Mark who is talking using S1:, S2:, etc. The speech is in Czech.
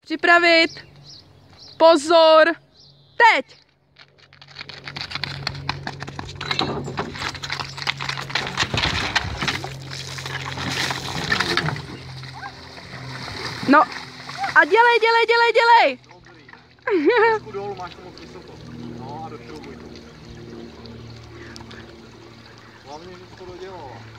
S1: Připravit. Pozor. Teď. No a dělej.
S2: Dobrý. Trošku dolů, máš to moc vysoko. No a došroubuj to. Hlavně, že jsi to dodělala.